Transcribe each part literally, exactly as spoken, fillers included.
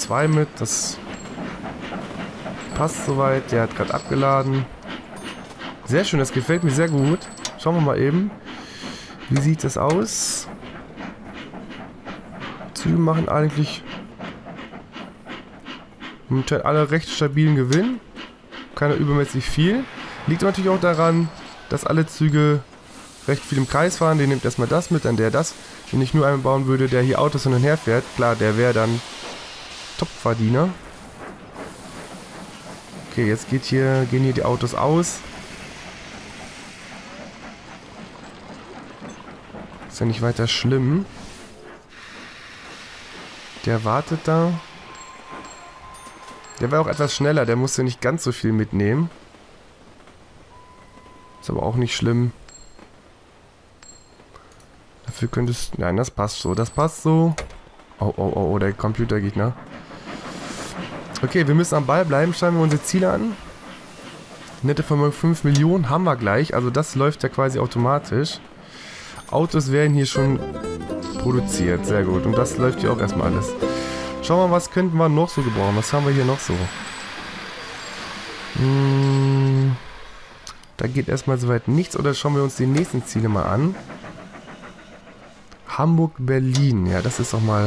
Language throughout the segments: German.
zwei mit. Das passt soweit. Der hat gerade abgeladen. Sehr schön, das gefällt mir sehr gut. Schauen wir mal eben. Wie sieht das aus? Züge machen eigentlich momentan alle recht stabilen Gewinn. Keiner übermäßig viel. Liegt natürlich auch daran, dass alle Züge recht viel im Kreis fahren. Der nimmt erstmal das mit, dann der das. Wenn ich nur einen bauen würde, der hier Autos hin und her fährt, klar, der wäre dann Top-Verdiener. Okay, jetzt geht hier, gehen hier die Autos aus. Ist ja nicht weiter schlimm. Der wartet da. Der war auch etwas schneller, der musste nicht ganz so viel mitnehmen. Ist aber auch nicht schlimm. Dafür könntest... Nein, das passt so, das passt so. Oh, oh, oh, oh, der Computergegner. Okay, wir müssen am Ball bleiben, schauen wir unsere Ziele an. Nette Vermögen fünf Millionen haben wir gleich, also das läuft ja quasi automatisch. Autos werden hier schon produziert, sehr gut. Und das läuft hier auch erstmal alles. Schauen wir mal, was könnten wir noch so gebrauchen. Was haben wir hier noch so? Hm, da geht erstmal soweit nichts. Oder schauen wir uns die nächsten Ziele mal an. Hamburg-Berlin. Ja, das ist doch mal...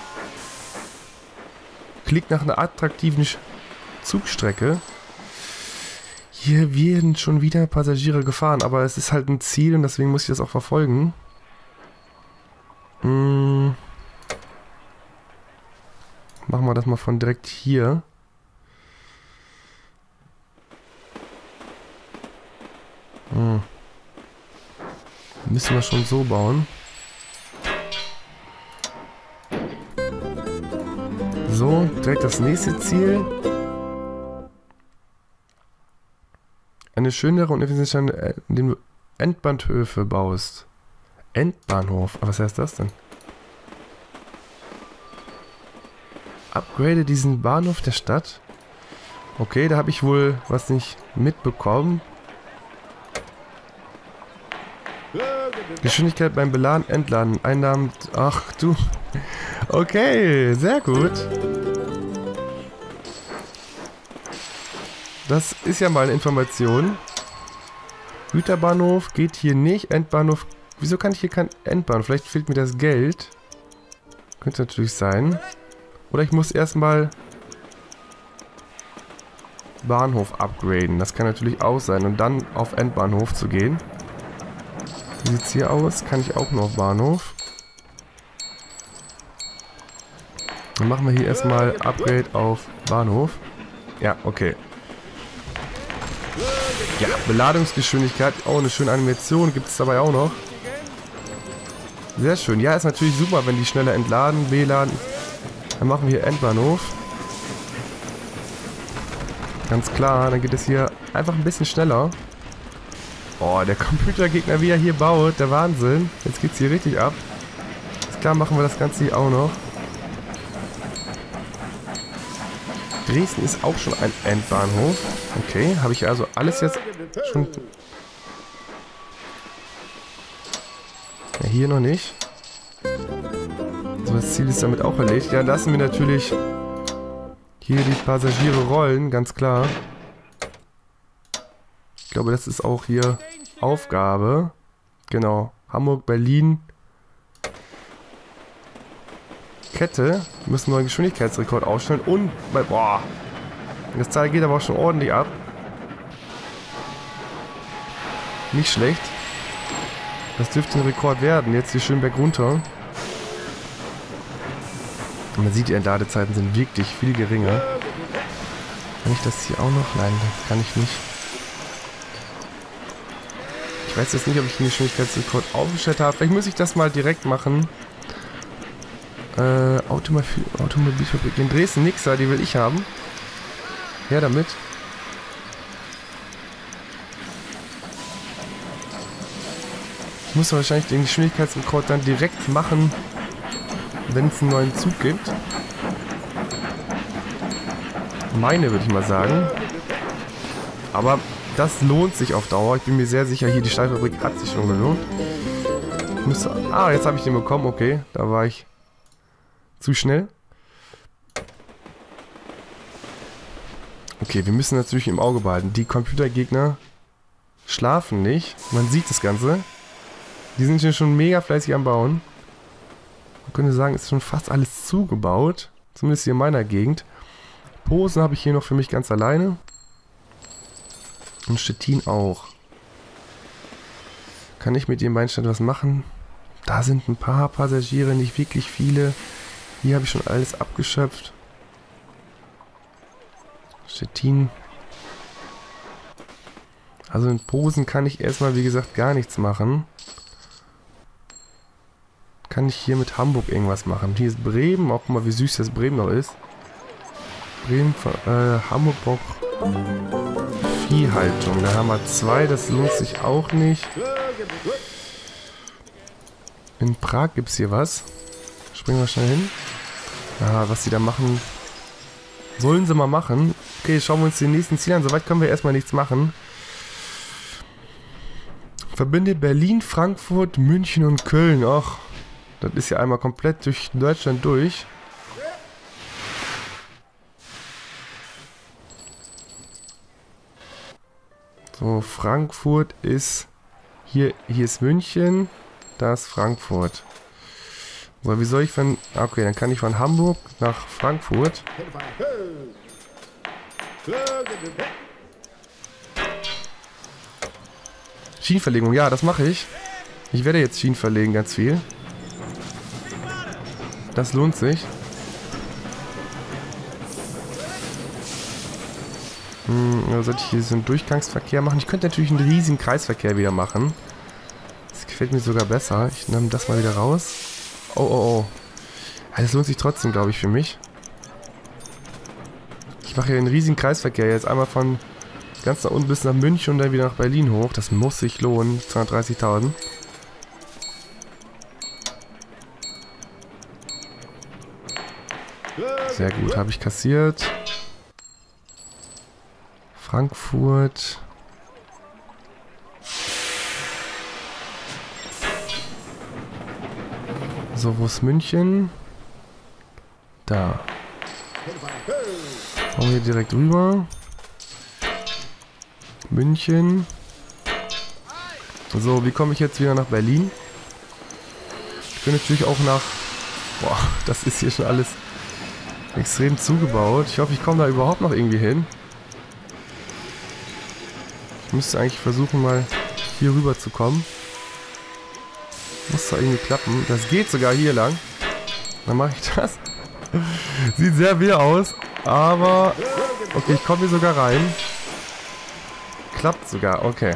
Klingt nach einer attraktiven Zugstrecke. Hier werden schon wieder Passagiere gefahren, aber es ist halt ein Ziel und deswegen muss ich das auch verfolgen. Hm. Machen wir das mal von direkt hier. Hm. Müssen wir schon so bauen. So, direkt das nächste Ziel. Eine schönere und effiziente, indem du Endbahnhöfe baust. Endbahnhof? Aber was heißt das denn? Upgrade diesen Bahnhof der Stadt. Okay, da habe ich wohl was nicht mitbekommen. Geschwindigkeit beim Beladen, Entladen, Einnahmen. Ach du. Okay, sehr gut. Das ist ja mal eine Information. Güterbahnhof geht hier nicht. Endbahnhof. Wieso kann ich hier kein Endbahnhof? Vielleicht fehlt mir das Geld. Könnte natürlich sein. Oder ich muss erstmal Bahnhof upgraden. Das kann natürlich auch sein. Und dann auf Endbahnhof zu gehen. Wie sieht es hier aus? Kann ich auch nur auf Bahnhof. Dann machen wir hier erstmal Upgrade auf Bahnhof. Ja, okay. Ja, Beladungsgeschwindigkeit. Oh, eine schöne Animation gibt es dabei auch noch. Sehr schön. Ja, ist natürlich super, wenn die schneller entladen, beladen. Dann machen wir hier Endbahnhof. Ganz klar, dann geht es hier einfach ein bisschen schneller. Oh, der Computergegner, wie er hier baut. Der Wahnsinn. Jetzt geht es hier richtig ab. Ist klar, machen wir das Ganze hier auch noch. Dresden ist auch schon ein Endbahnhof. Okay, habe ich also alles jetzt schon... Ja, hier noch nicht. So, das Ziel ist damit auch erledigt. Ja, lassen wir natürlich hier die Passagiere rollen, ganz klar. Ich glaube, das ist auch hier Aufgabe. Genau, Hamburg, Berlin. Kette. Wir müssen einen neuen Geschwindigkeitsrekord aufstellen. Und, boah, das Teil geht aber auch schon ordentlich ab. Nicht schlecht. Das dürfte ein Rekord werden. Jetzt hier schön bergunter. Und man sieht, die Entladezeiten sind wirklich viel geringer. Kann ich das hier auch noch? Nein, das kann ich nicht. Ich weiß jetzt nicht, ob ich den Geschwindigkeitsrekord aufgestellt habe. Vielleicht muss ich das mal direkt machen. Äh, Automobil, Automobilfabrik. Den Dresden Nixer, die will ich haben. Her damit. Ich muss wahrscheinlich den Geschwindigkeitsrekord dann direkt machen, wenn es einen neuen Zug gibt. Meine, würde ich mal sagen. Aber das lohnt sich auf Dauer. Ich bin mir sehr sicher, hier die Stahlfabrik hat sich schon gelohnt. Ich müsste, ah, jetzt habe ich den bekommen. Okay, da war ich zu schnell. Okay, wir müssen natürlich im Auge behalten. Die Computergegner schlafen nicht. Man sieht das Ganze. Die sind hier schon mega fleißig am Bauen. Man könnte sagen, ist schon fast alles zugebaut. Zumindest hier in meiner Gegend. Posen habe ich hier noch für mich ganz alleine. Und Stettin auch. Kann ich mit dem Beinstand was machen? Da sind ein paar Passagiere, nicht wirklich viele. Hier habe ich schon alles abgeschöpft. Stettin. Also in Posen kann ich erstmal, wie gesagt, gar nichts machen. Kann ich hier mit Hamburg irgendwas machen? Hier ist Bremen. Auch mal, wie süß das Bremen noch ist. Bremen, äh, Hamburg braucht Viehhaltung. Da haben wir zwei. Das lohnt sich auch nicht. In Prag gibt es hier was. Springen wir schnell hin. Ja, was die da machen, sollen sie mal machen. Okay, schauen wir uns den nächsten Ziel an. Soweit können wir erstmal nichts machen. Verbinde Berlin, Frankfurt, München und Köln. Ach, das ist ja einmal komplett durch Deutschland durch. So, Frankfurt ist... Hier, hier ist München. Da ist Frankfurt. So, wie soll ich von... Okay, dann kann ich von Hamburg nach Frankfurt. Schienenverlegung, ja, das mache ich. Ich werde jetzt Schienen verlegen, ganz viel. Das lohnt sich. Hm, oder sollte ich hier so einen Durchgangsverkehr machen? Ich könnte natürlich einen riesigen Kreisverkehr wieder machen. Das gefällt mir sogar besser. Ich nehme das mal wieder raus. Oh, oh, oh. Ja, das lohnt sich trotzdem, glaube ich, für mich. Ich mache hier einen riesigen Kreisverkehr. Jetzt einmal von ganz nach unten bis nach München und dann wieder nach Berlin hoch. Das muss sich lohnen. zweihundertdreißigtausend. Sehr gut, habe ich kassiert. Frankfurt. So, wo ist München? Da. Kommen wir hier direkt rüber. München. So, wie komme ich jetzt wieder nach Berlin? Ich bin natürlich auch nach... Boah, das ist hier schon alles extrem zugebaut. Ich hoffe, ich komme da überhaupt noch irgendwie hin. Ich müsste eigentlich versuchen, mal hier rüber zu kommen. Muss da irgendwie klappen. Das geht sogar hier lang. Dann mache ich das. Sieht sehr weh aus. Aber... Okay, ich komme hier sogar rein. Klappt sogar. Okay.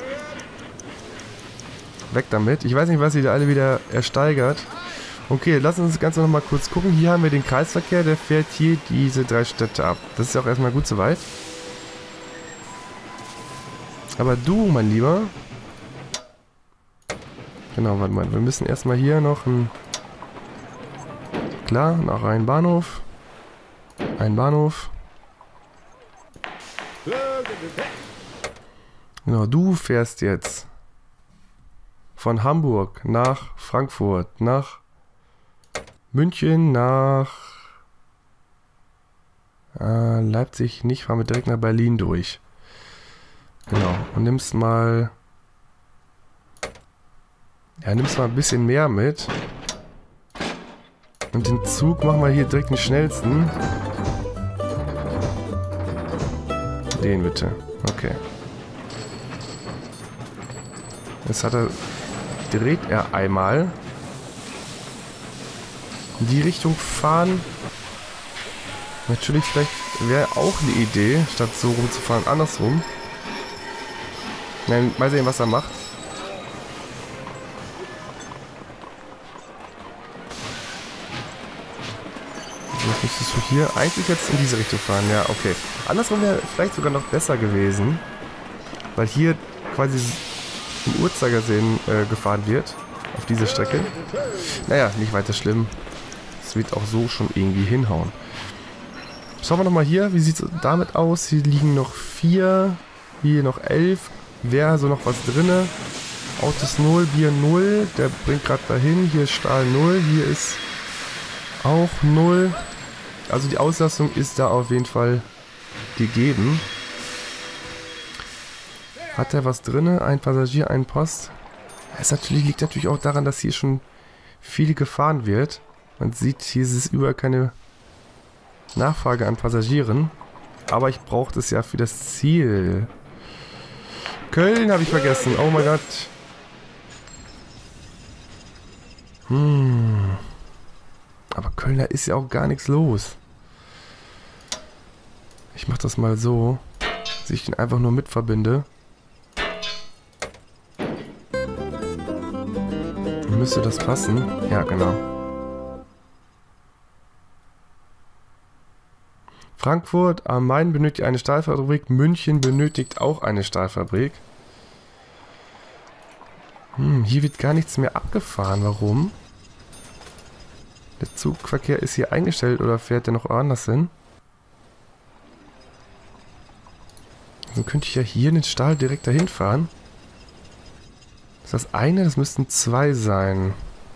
Weg damit. Ich weiß nicht, was sie da alle wieder ersteigert. Okay, lass uns das Ganze nochmal kurz gucken. Hier haben wir den Kreisverkehr. Der fährt hier diese drei Städte ab. Das ist ja auch erstmal gut soweit. Aber du, mein Lieber... Genau, warte mal. Wir müssen erstmal hier noch ein... Klar, nach einem Bahnhof. Ein Bahnhof. Genau, du fährst jetzt von Hamburg nach Frankfurt, nach München, nach äh, Leipzig nicht, fahren wir direkt nach Berlin durch. Genau, und nimmst mal... Ja, nimmst mal ein bisschen mehr mit. Und den Zug machen wir hier direkt den schnellsten. Den bitte. Okay. Jetzt hat er... Dreht er einmal. In die Richtung fahren. Natürlich, vielleicht wäre auch eine Idee, statt so rumzufahren, andersrum. Nein, mal sehen, was er macht. Jetzt müsstest du hier eigentlich jetzt in diese Richtung fahren. Ja, okay. Andersrum wäre vielleicht sogar noch besser gewesen. Weil hier quasi im Uhrzeigersinn äh, gefahren wird. Auf diese Strecke. Naja, nicht weiter schlimm. Es wird auch so schon irgendwie hinhauen. Schauen wir nochmal hier. Wie sieht es damit aus? Hier liegen noch vier. Hier noch elf. Wäre also noch was drinne. Autos null, Bier null. Der bringt gerade dahin. Hier ist Stahl null. Hier ist auch null. Also die Auslastung ist da auf jeden Fall gegeben. Hat er was drin? Ein Passagier, ein Post? Es natürlich, liegt natürlich auch daran, dass hier schon viel gefahren wird. Man sieht, hier ist es überall keine Nachfrage an Passagieren. Aber ich brauche das ja für das Ziel. Köln habe ich vergessen. Oh mein Gott. Hm. Aber Köln, da ist ja auch gar nichts los. Ich mache das mal so, dass ich den einfach nur mit verbinde. Müsste das passen? Ja, genau. Frankfurt am Main benötigt eine Stahlfabrik. München benötigt auch eine Stahlfabrik. Hm, hier wird gar nichts mehr abgefahren. Warum? Der Zugverkehr ist hier eingestellt oder fährt der noch woanders hin? Dann könnte ich ja hier in den Stahl direkt dahin fahren. Ist das eine? Das müssten zwei sein.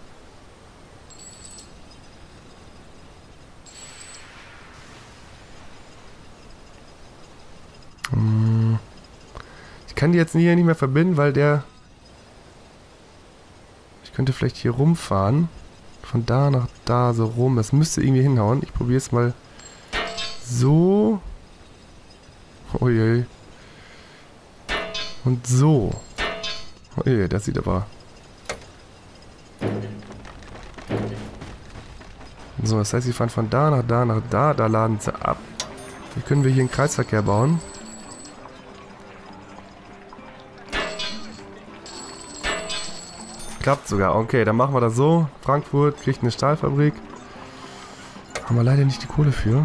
Hm. Ich kann die jetzt hier nicht mehr verbinden, weil der... Ich könnte vielleicht hier rumfahren. Von da nach da so rum. Das müsste irgendwie hinhauen. Ich probiere es mal so. Uiui. Und so. Uiui, das sieht aber... So, das heißt, sie fahren von da nach da nach da. Da laden sie ab. Wie können wir hier einen Kreisverkehr bauen? Klappt sogar. Okay, dann machen wir das so. Frankfurt kriegt eine Stahlfabrik. Haben wir leider nicht die Kohle für.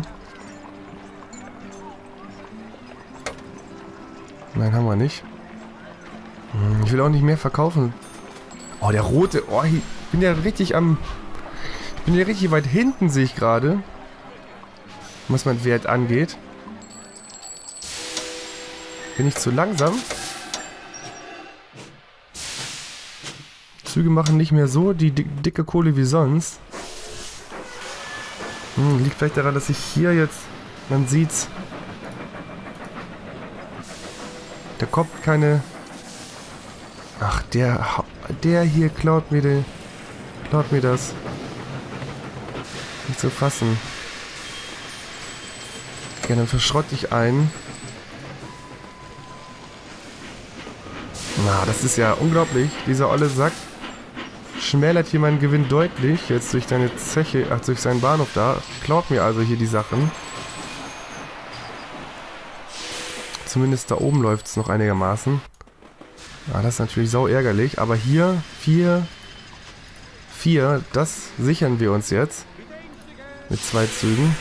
Nein, haben wir nicht. Ich will auch nicht mehr verkaufen. Oh, der rote. Oh, ich bin ja richtig am... Ich bin ja richtig weit hinten, sehe ich gerade. Was mein Wert angeht. Bin ich zu langsam? Züge machen nicht mehr so die dicke Kohle wie sonst. Hm, liegt vielleicht daran, dass ich hier jetzt... Man sieht's. Da kommt keine... Ach, der... Der hier klaut mir den... Klaut mir das. Nicht zu fassen. Ja, dann verschrotte ich einen. Na, das ist ja unglaublich. Dieser olle Sack schmälert hier meinen Gewinn deutlich. Jetzt durch deine Zeche, ach, durch seinen Bahnhof da. Klaut mir also hier die Sachen. Zumindest da oben läuft es noch einigermaßen. Ja, das ist natürlich sau ärgerlich. Aber hier, vier, vier, das sichern wir uns jetzt. Mit zwei Zügen.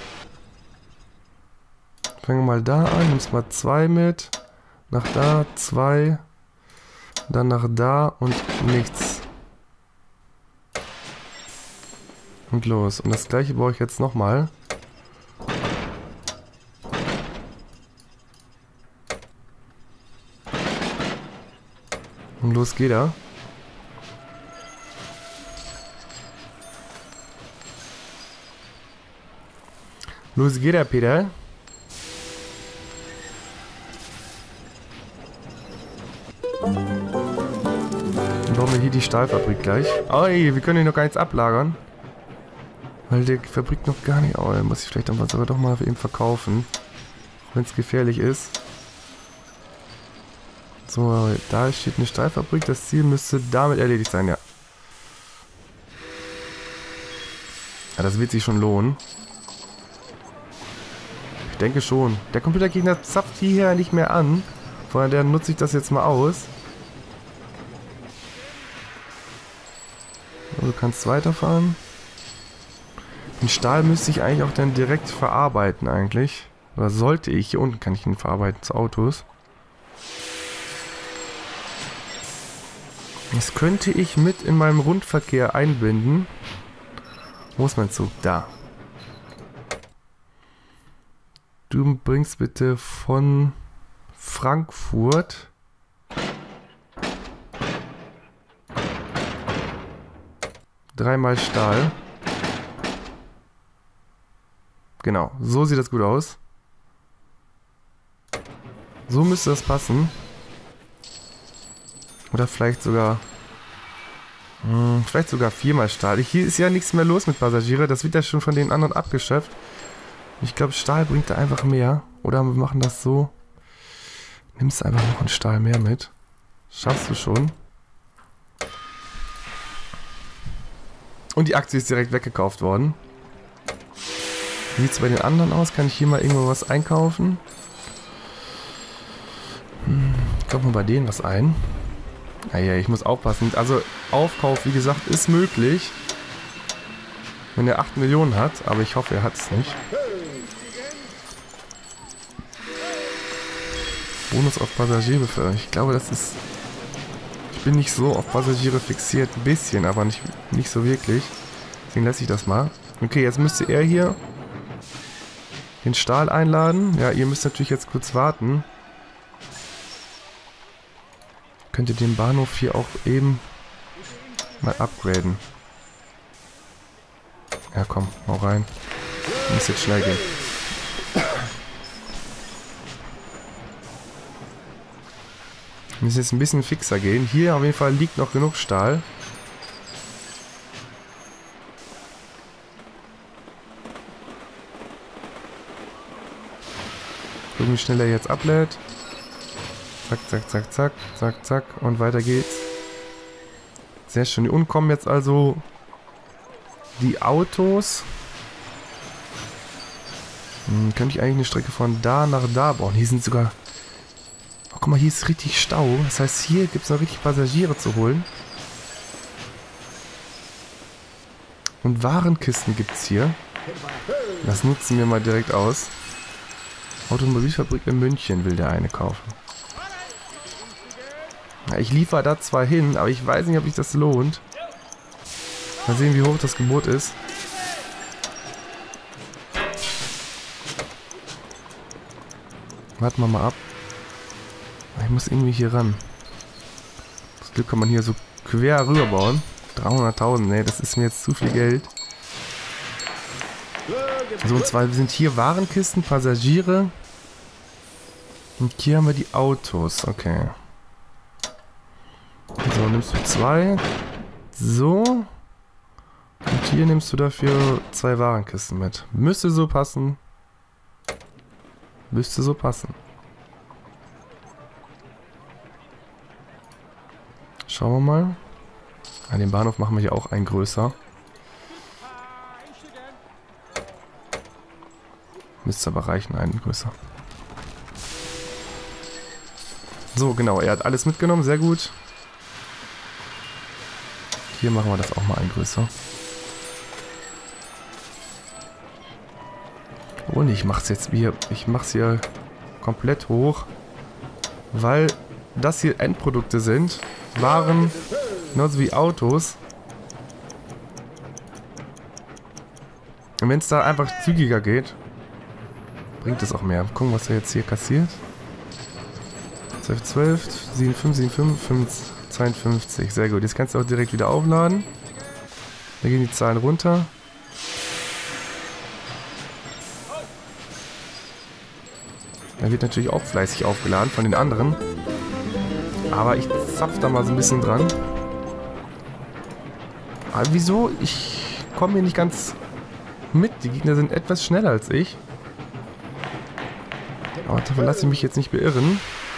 Fangen wir mal da an. Nimmst mal zwei mit. Nach da, zwei. Dann nach da und nichts. Und los. Und das gleiche baue ich jetzt nochmal. Und los geht er. Los geht er, Peter. Dann bauen wir hier die Stahlfabrik gleich. Oh, ey, wir können hier noch gar nichts ablagern. Weil die Fabrik noch gar nicht... Oh, muss ich vielleicht dann sogar doch mal eben verkaufen. Wenn es gefährlich ist. So, da steht eine Stahlfabrik. Das Ziel müsste damit erledigt sein, ja. Ja, das wird sich schon lohnen. Ich denke schon. Der Computergegner zapft hierher nicht mehr an. Von daher nutze ich das jetzt mal aus. So, du kannst weiterfahren. Den Stahl müsste ich eigentlich auch dann direkt verarbeiten eigentlich. Oder sollte ich. Hier unten kann ich ihn verarbeiten zu Autos. Das könnte ich mit in meinem Rundverkehr einbinden. Wo ist mein Zug? Da. Du bringst bitte von Frankfurt dreimal Stahl. Genau, so sieht das gut aus. So müsste das passen. Oder vielleicht sogar... Hm, vielleicht sogar viermal Stahl. Hier ist ja nichts mehr los mit Passagiere. Das wird ja schon von den anderen abgeschöpft. Ich glaube, Stahl bringt da einfach mehr. Oder wir machen das so. Nimmst einfach noch einen Stahl mehr mit. Schaffst du schon. Und die Aktie ist direkt weggekauft worden. Wie sieht es bei den anderen aus? Kann ich hier mal irgendwo was einkaufen? Hm, kaufen wir bei denen was ein. Naja, ich muss aufpassen. Also Aufkauf, wie gesagt, ist möglich. Wenn er acht Millionen hat. Aber ich hoffe, er hat es nicht. Bonus auf Passagierbeförderung. Ich glaube, das ist... Ich bin nicht so auf Passagiere fixiert. Ein bisschen, aber nicht, nicht so wirklich. Deswegen lasse ich das mal. Okay, jetzt müsste er hier den Stahl einladen. Ja, ihr müsst natürlich jetzt kurz warten. Könnt ihr den Bahnhof hier auch eben mal upgraden. Ja, komm, hau rein. Muss jetzt schnell gehen. Muss jetzt ein bisschen fixer gehen. Hier auf jeden Fall liegt noch genug Stahl. Gucken, wie schnell er jetzt ablädt. Zack, zack, zack, zack, zack, zack. Und weiter geht's. Sehr schön. Hier unten kommen jetzt also die Autos. Hm, könnte ich eigentlich eine Strecke von da nach da bauen. Hier sind sogar... Oh, guck mal, hier ist richtig Stau. Das heißt, hier gibt es noch richtig Passagiere zu holen. Und Warenkisten gibt es hier. Das nutzen wir mal direkt aus. Automobilfabrik in München will der eine kaufen. Ja, ich liefere da zwar hin, aber ich weiß nicht, ob sich das lohnt. Mal sehen, wie hoch das Gebot ist. Warten wir mal ab. Ich muss irgendwie hier ran. Das Glück kann man hier so quer rüber bauen. dreihunderttausend, ne, das ist mir jetzt zu viel Geld. So, und zwar sind hier Warenkisten, Passagiere. Und hier haben wir die Autos, okay. So, nimmst du zwei. So. Und hier nimmst du dafür zwei Warenkisten mit. Müsste so passen. Müsste so passen. Schauen wir mal. An den Bahnhof machen wir hier auch einen größer. Müsste aber reichen, einen größer. So, genau. Er hat alles mitgenommen. Sehr gut. Hier machen wir das auch mal ein größer. Und ich mach's jetzt hier. Ich mach's hier komplett hoch. Weil das hier Endprodukte sind. Waren, genauso wie Autos. Und wenn es da einfach zügiger geht, bringt es auch mehr. Gucken, was er jetzt hier kassiert. zwölf, zwölf, sieben, fünf, sieben, fünf, fünf, zweiundfünfzig. Sehr gut. Jetzt kannst du auch direkt wieder aufladen. Da gehen die Zahlen runter. Da wird natürlich auch fleißig aufgeladen von den anderen. Aber ich zapf da mal so ein bisschen dran. Aber wieso? Ich komme hier nicht ganz mit. Die Gegner sind etwas schneller als ich. Aber davon lasse ich mich jetzt nicht beirren.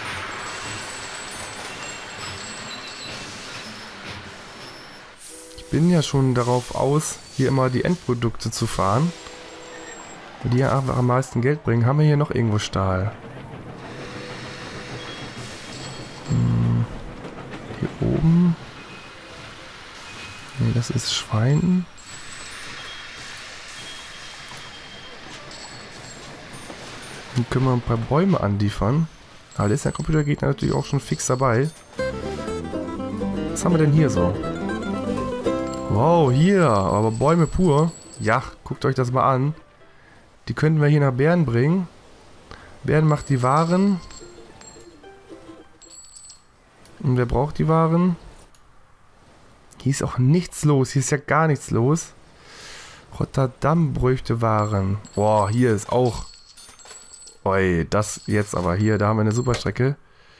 Ich bin ja schon darauf aus, hier immer die Endprodukte zu fahren. Die ja einfach am meisten Geld bringen. Haben wir hier noch irgendwo Stahl? Hm. Hier oben. Ne, das ist Schwein. Dann können wir ein paar Bäume anliefern. Aber da ist der Computergegner natürlich auch schon fix dabei. Was haben wir denn hier so? Wow, hier. Aber Bäume pur. Ja, guckt euch das mal an. Die könnten wir hier nach Bern bringen. Bern macht die Waren. Und wer braucht die Waren? Hier ist auch nichts los. Hier ist ja gar nichts los. Rotterdam bräuchte Waren. Boah, hier ist auch Oi, das jetzt aber hier, da haben wir eine super Strecke.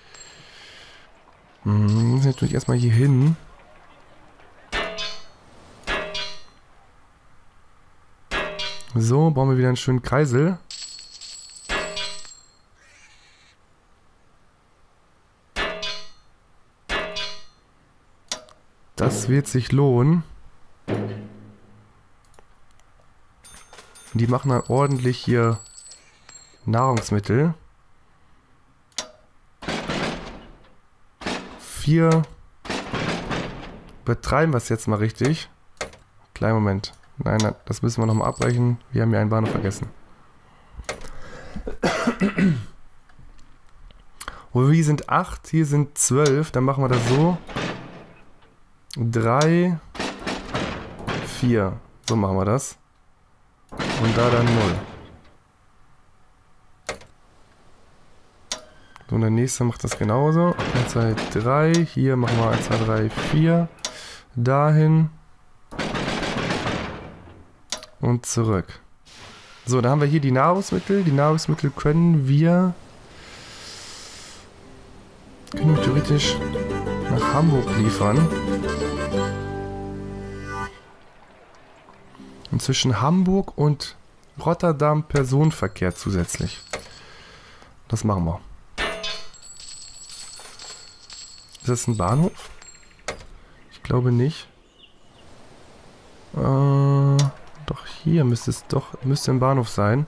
Hm, müssen natürlich erstmal hier hin. So, bauen wir wieder einen schönen Kreisel. Das wird sich lohnen. Die machen dann ordentlich hier Nahrungsmittel. Vier. Betreiben wir es jetzt mal richtig. Kleinen Moment. Nein, nein, das müssen wir nochmal abbrechen. Wir haben hier einen Bahnhof vergessen. Wo wir sind acht, hier sind zwölf. Dann machen wir das so. drei, vier. So machen wir das. Und da dann null. So, und der nächste macht das genauso. eins, zwei, drei. Hier machen wir eins, zwei, drei, vier. Dahin. Und zurück. So, da haben wir hier die Nahrungsmittel. Die Nahrungsmittel können wir... Können wir theoretisch nach Hamburg liefern. Und zwischen Hamburg und Rotterdam Personenverkehr zusätzlich. Das machen wir. Ist das ein Bahnhof? Ich glaube nicht. Äh, doch hier müsste es doch müsste ein Bahnhof sein.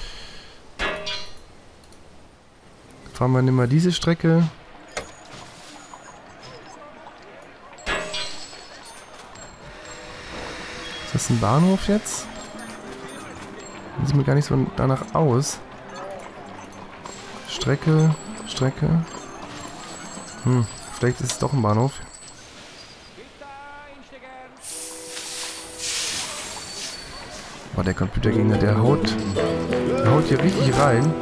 Fahren wir mal diese Strecke. Ist das ein Bahnhof jetzt? Sieht mir gar nicht so danach aus. Strecke, Strecke. Hm, vielleicht ist es doch ein Bahnhof. Boah, der Computergegner, der haut, der haut hier richtig rein.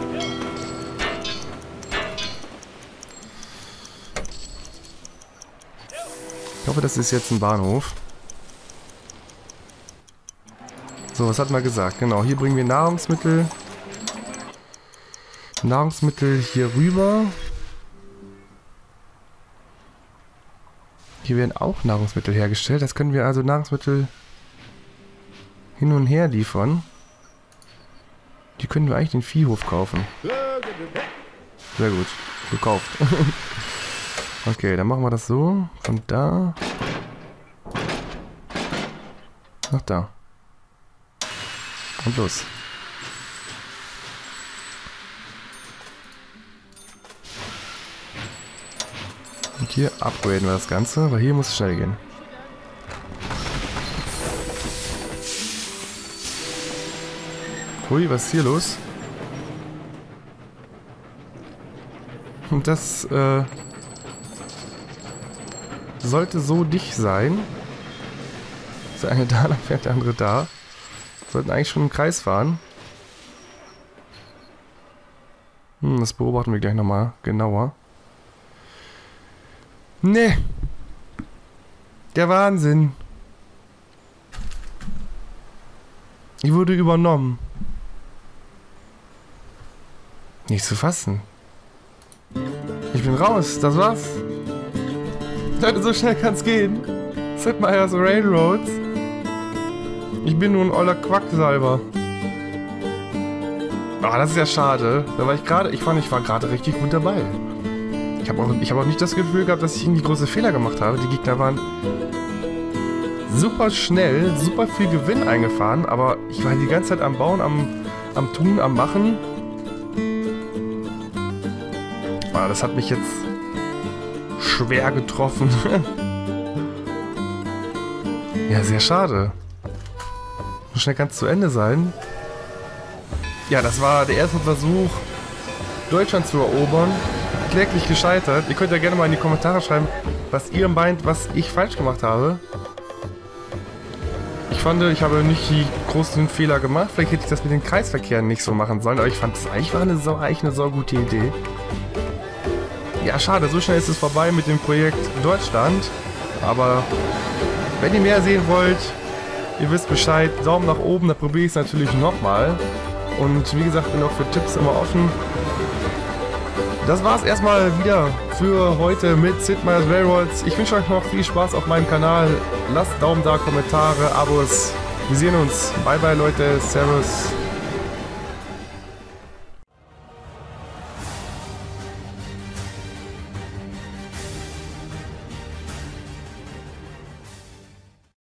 Ich hoffe, das ist jetzt ein Bahnhof. So, was hat man gesagt? Genau, hier bringen wir Nahrungsmittel. Nahrungsmittel hier rüber. Hier werden auch Nahrungsmittel hergestellt. Das können wir also Nahrungsmittel hin und her liefern. Die können wir eigentlich den Viehhof kaufen. Sehr gut. Gekauft. Okay, dann machen wir das so. Von da nach da. Und los. Und hier upgraden wir das Ganze, weil hier muss es schnell gehen. Hui, was ist hier los? Und das äh, sollte so dicht sein. Ist der eine da, dann fährt der andere da. Sollten eigentlich schon im Kreis fahren. Hm, das beobachten wir gleich nochmal genauer. Ne. Der Wahnsinn. Ich wurde übernommen. Nicht zu fassen. Ich bin raus, das war's. Leute, so schnell kann's gehen. Sid Meier's Railroads. Ich bin nur ein oller Quacksalber. Ah, das ist ja schade. Da war ich gerade, ich fand, ich war gerade richtig gut dabei. Ich habe auch, ich habe auch nicht das Gefühl gehabt, dass ich irgendwie große Fehler gemacht habe. Die Gegner waren super schnell, super viel Gewinn eingefahren, aber ich war die ganze Zeit am Bauen, am, am Tun, am Machen. Ah, das hat mich jetzt schwer getroffen. Ja, sehr schade. So schnell kann es zu Ende sein. Ja, das war der erste Versuch, Deutschland zu erobern. Kläglich gescheitert. Ihr könnt ja gerne mal in die Kommentare schreiben, was ihr meint, was ich falsch gemacht habe. Ich fand, ich habe nicht die großen Fehler gemacht. Vielleicht hätte ich das mit den Kreisverkehren nicht so machen sollen, aber ich fand es eigentlich war eine sau, eigentlich eine sau gute Idee. Ja, schade, so schnell ist es vorbei mit dem Projekt Deutschland. Aber wenn ihr mehr sehen wollt, ihr wisst Bescheid, Daumen nach oben, da probiere ich es natürlich nochmal. Und wie gesagt, bin auch für Tipps immer offen. Das war's erstmal wieder für heute mit Sid Meier's Railroads. Ich wünsche euch noch viel Spaß auf meinem Kanal. Lasst Daumen da, Kommentare, Abos. Wir sehen uns. Bye bye Leute. Servus.